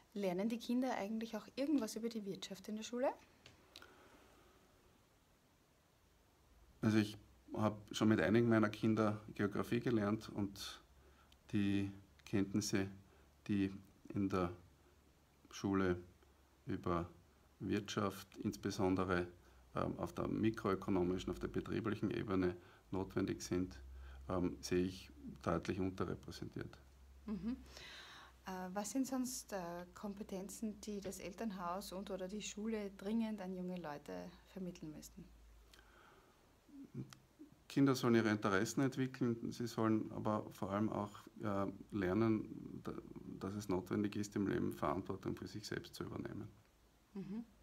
Lernen die Kinder eigentlich auch irgendwas über die Wirtschaft in der Schule? Also ich habe schon mit einigen meiner Kinder Geografie gelernt und die Kenntnisse, die in der Schule über Wirtschaft, insbesondere auf der mikroökonomischen, auf der betrieblichen Ebene notwendig sind, sehe ich deutlich unterrepräsentiert. Mhm. Was sind sonst Kompetenzen, die das Elternhaus und/oder die Schule dringend an junge Leute vermitteln müssten? Kinder sollen ihre Interessen entwickeln, sie sollen aber vor allem auch lernen, dass es notwendig ist, im Leben Verantwortung für sich selbst zu übernehmen. Mhm.